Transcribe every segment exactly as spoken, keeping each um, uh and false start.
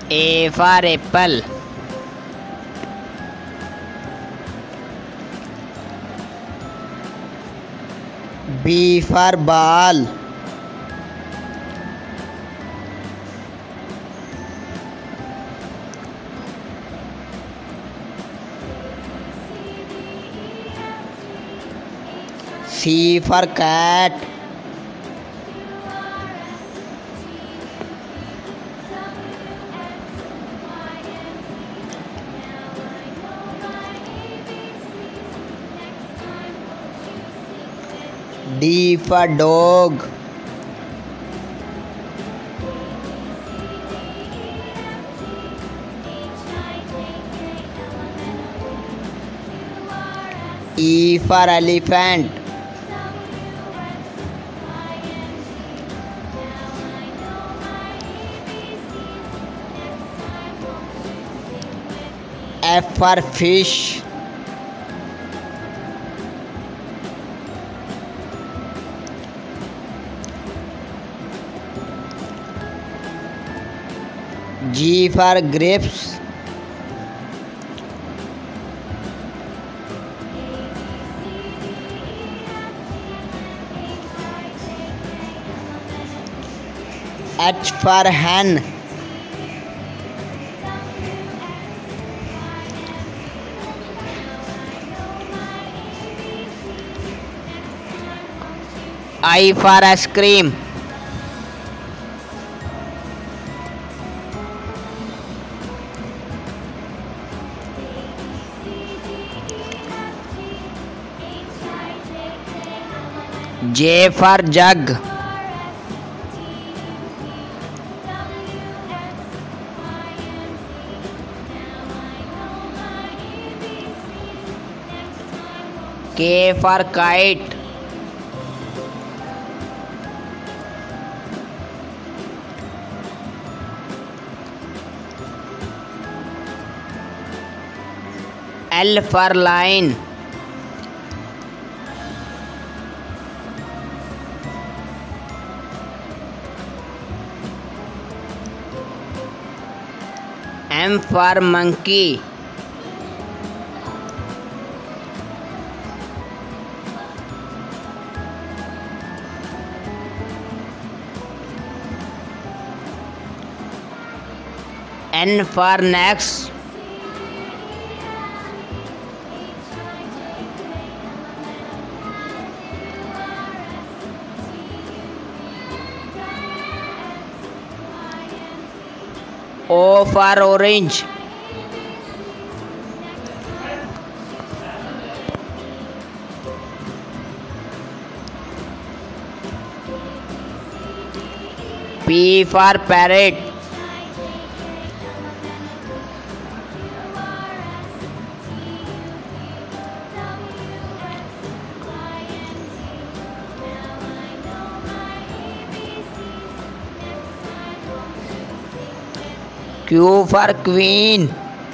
A for apple. B for ball. C for cat. D for dog. E for elephant. F for fish. G for grapes. H for hen. I for ice cream. J for jug. K for kite. L for lion. M for monkey. N for next. O for orange. P for parrot. Q for queen.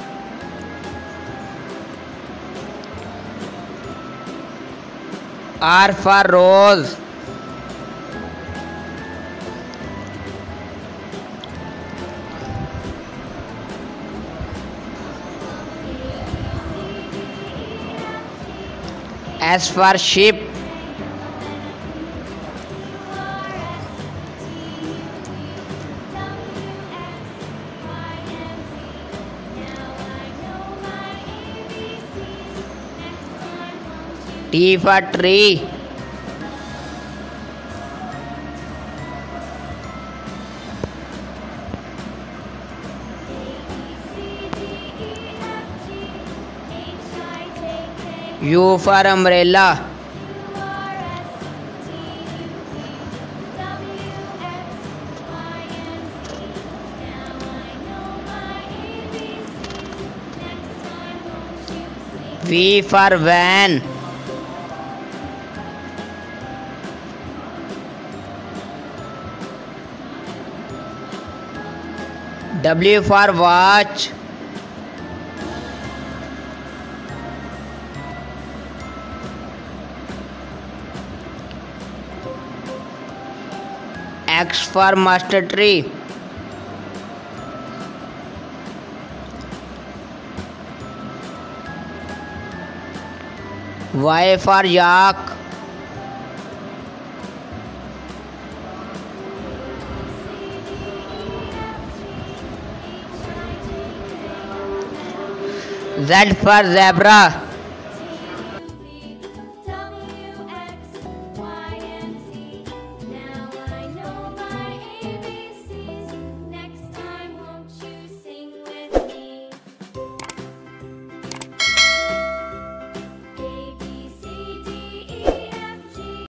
R for rose. S for sheep. T for tree. U for umbrella. V for van. W for watch. X for master tree. Y for yak. Z for zebra.